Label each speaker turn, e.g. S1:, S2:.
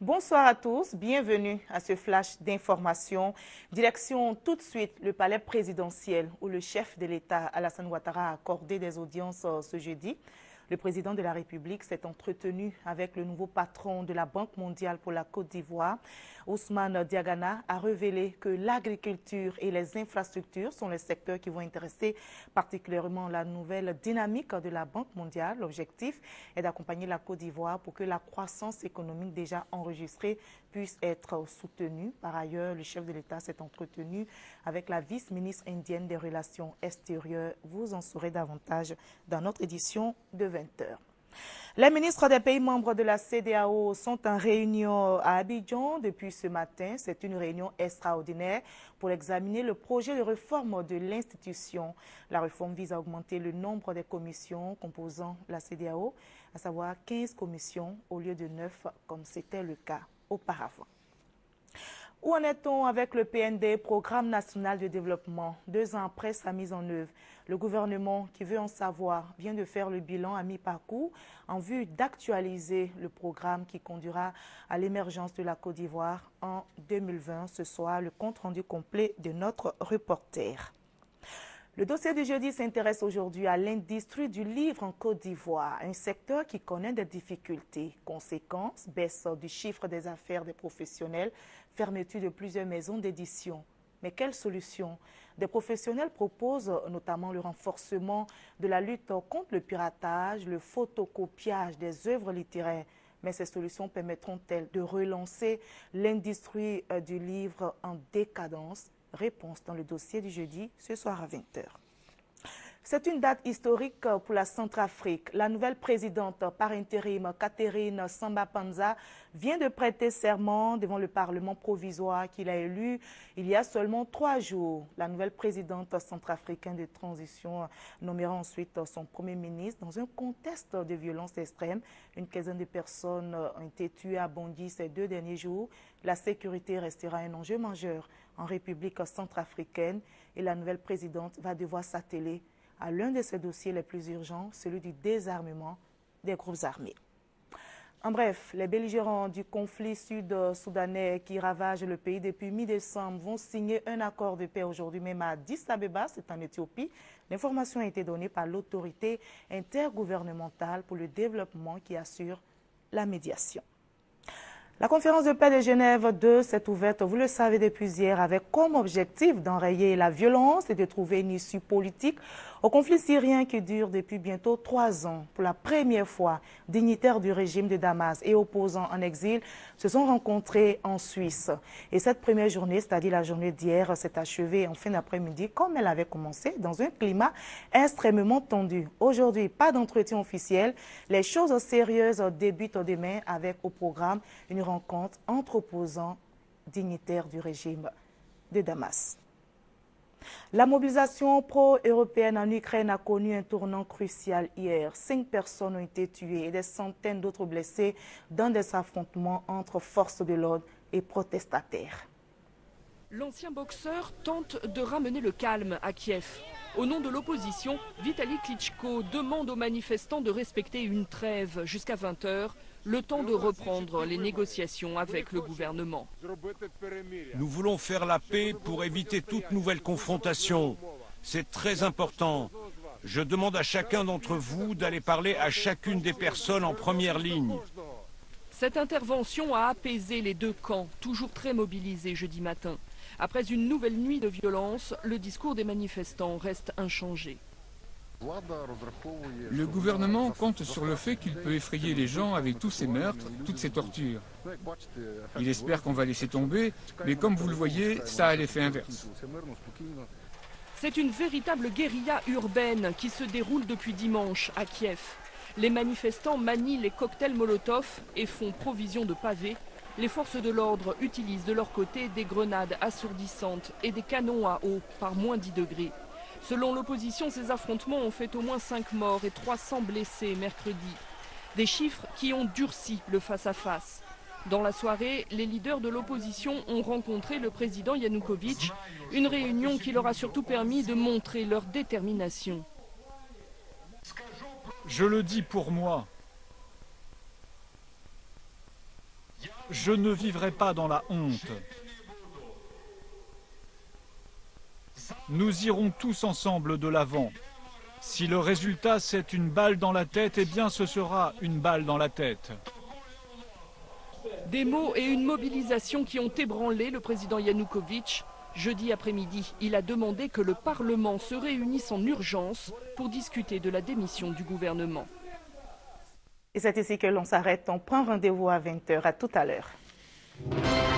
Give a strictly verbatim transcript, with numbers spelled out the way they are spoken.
S1: Bonsoir à tous, bienvenue à ce flash d'information. Direction tout de suite le palais présidentiel où le chef de l'État, Alassane Ouattara, a accordé des audiences ce jeudi. Le président de la République s'est entretenu avec le nouveau patron de la Banque mondiale pour la Côte d'Ivoire. Ousmane Diagana a révélé que l'agriculture et les infrastructures sont les secteurs qui vont intéresser particulièrement la nouvelle dynamique de la Banque mondiale. L'objectif est d'accompagner la Côte d'Ivoire pour que la croissance économique déjà enregistrée puisse être soutenue. Par ailleurs, le chef de l'État s'est entretenu avec la vice-ministre indienne des Relations extérieures. Vous en saurez davantage dans notre édition de vingt heures. Les ministres des pays membres de la C E D E A O sont en réunion à Abidjan depuis ce matin. C'est une réunion extraordinaire pour examiner le projet de réforme de l'institution. La réforme vise à augmenter le nombre des commissions composant la C E D E A O, à savoir quinze commissions au lieu de neuf comme c'était le cas auparavant. Où en est-on avec le P N D, Programme national de développement? Deux ans après sa mise en œuvre, le gouvernement qui veut en savoir vient de faire le bilan à mi-parcours en vue d'actualiser le programme qui conduira à l'émergence de la Côte d'Ivoire en deux mille vingt. Ce soir, le compte-rendu complet de notre reporter. Le dossier du jeudi s'intéresse aujourd'hui à l'industrie du livre en Côte d'Ivoire, un secteur qui connaît des difficultés. Conséquences, baisse du chiffre des affaires des professionnels, fermeture de plusieurs maisons d'édition. Mais quelles solutions? Des professionnels proposent notamment le renforcement de la lutte contre le piratage, le photocopiage des œuvres littéraires. Mais ces solutions permettront-elles de relancer l'industrie du livre en décadence? Réponse dans le dossier du jeudi, ce soir à vingt heures. C'est une date historique pour la Centrafrique. La nouvelle présidente par intérim, Catherine Samba-Panza, vient de prêter serment devant le Parlement provisoire qu'il a élu il y a seulement trois jours. La nouvelle présidente centrafricaine de transition nommera ensuite son premier ministre dans un contexte de violence extrême. Une quinzaine de personnes ont été tuées à Bangui ces deux derniers jours. La sécurité restera un enjeu majeur en République centrafricaine et la nouvelle présidente va devoir s'atteler à l'un de ses dossiers les plus urgents, celui du désarmement des groupes armés. En bref, les belligérants du conflit sud-soudanais qui ravagent le pays depuis mi-décembre vont signer un accord de paix aujourd'hui même à Addis Abeba, c'est en Éthiopie. L'information a été donnée par l'autorité intergouvernementale pour le développement qui assure la médiation. La conférence de paix de Genève deux s'est ouverte, vous le savez depuis hier, avec comme objectif d'enrayer la violence et de trouver une issue politique au conflit syrien qui dure depuis bientôt trois ans. Pour la première fois, dignitaires du régime de Damas et opposants en exil se sont rencontrés en Suisse. Et cette première journée, c'est-à-dire la journée d'hier, s'est achevée en fin d'après-midi comme elle avait commencé, dans un climat extrêmement tendu. Aujourd'hui, pas d'entretien officiel. Les choses sérieuses débutent demain avec au programme une rencontre entre opposants dignitaires du régime de Damas. La mobilisation pro-européenne en Ukraine a connu un tournant crucial hier. Cinq personnes ont été tuées et des centaines d'autres blessées dans des affrontements entre forces de l'ordre et protestataires.
S2: L'ancien boxeur tente de ramener le calme à Kiev. Au nom de l'opposition, Vitali Klitschko demande aux manifestants de respecter une trêve jusqu'à vingt heures, le temps de reprendre les négociations avec le gouvernement.
S3: Nous voulons faire la paix pour éviter toute nouvelle confrontation. C'est très important. Je demande à chacun d'entre vous d'aller parler à chacune des personnes en première ligne.
S2: Cette intervention a apaisé les deux camps, toujours très mobilisés jeudi matin. Après une nouvelle nuit de violence, le discours des manifestants reste inchangé.
S4: Le gouvernement compte sur le fait qu'il peut effrayer les gens avec tous ces meurtres, toutes ces tortures. Il espère qu'on va laisser tomber, mais comme vous le voyez, ça a l'effet inverse.
S2: C'est une véritable guérilla urbaine qui se déroule depuis dimanche à Kiev. Les manifestants manient les cocktails Molotov et font provision de pavés. Les forces de l'ordre utilisent de leur côté des grenades assourdissantes et des canons à eau par moins dix degrés. Selon l'opposition, ces affrontements ont fait au moins cinq morts et trois cents blessés mercredi. Des chiffres qui ont durci le face-à-face. Dans la soirée, les leaders de l'opposition ont rencontré le président Yanukovych, une réunion qui leur a surtout permis de montrer leur détermination.
S4: Je le dis pour moi.
S5: Je ne vivrai pas dans la honte. Nous irons tous ensemble de l'avant. Si le résultat c'est une balle dans la tête, eh bien ce sera une balle dans la tête.
S2: Des mots et une mobilisation qui ont ébranlé le président Yanukovych. Jeudi après-midi, il a demandé que le Parlement se réunisse en urgence pour discuter de la démission du gouvernement.
S1: Et c'est ici que l'on s'arrête. On prend rendez-vous à vingt heures. À tout à l'heure.